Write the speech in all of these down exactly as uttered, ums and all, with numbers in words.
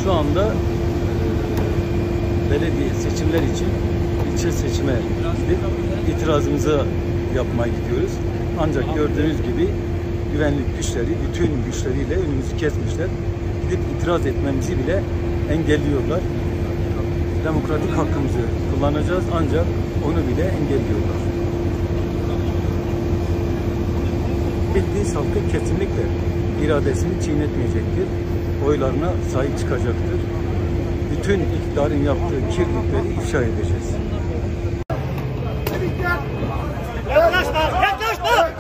şu anda belediye seçimler için ilçe seçime gidip itirazımızı yapmaya gidiyoruz. Ancak gördüğünüz gibi güvenlik güçleri bütün güçleriyle önümüzü kesmişler. Gidip itiraz etmemizi bile engelliyorlar. Demokratik hakkımızı kullanacağız ancak onu bile engelliyorlar. Bildiğiniz halkı kesinlikle iradesini çiğnetmeyecektir. Oylarına sahip çıkacaktır. Bütün iktidarın yaptığı kirlilikleri ifşa edeceğiz. Yaklaşma! Yaklaşma!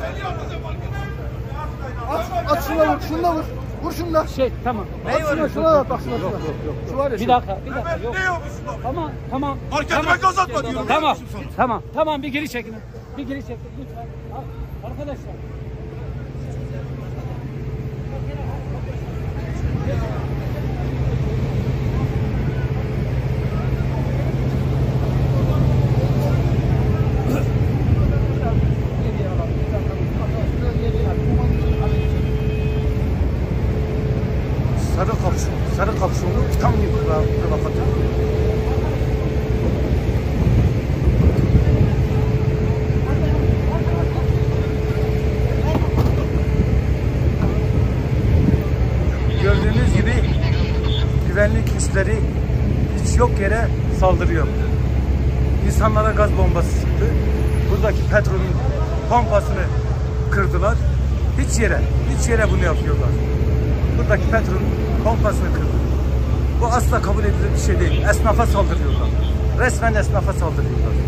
At, at şuna vur, şuna vur. Vur şunda. Şey tamam. At şuna, şuna at, bak şuna. Yok, yok, yok. Şu var ya. Bir dakika, bir dakika. Yok. Tamam, tamam. Marketime tamam. gaz atma diyorum. Tamam, tamam, tamam. Bir geri çekin. Bir geri çekin lütfen. Arkadaşlar. Sarı kapşon, sarı kapşonlu tam gibi provokatör. Gördüğünüz gibi güvenlik güçleri hiç yok yere saldırıyor. İnsanlara gaz bombası sıktı. Buradaki petrolün pompasını kırdılar. Hiç yere, hiç yere bunu yapıyorlar. Buradaki petrolün pompasını kırdı. Bu asla kabul edilir bir şey değil. Esnafa saldırıyorlar. Resmen esnafa saldırıyorlar.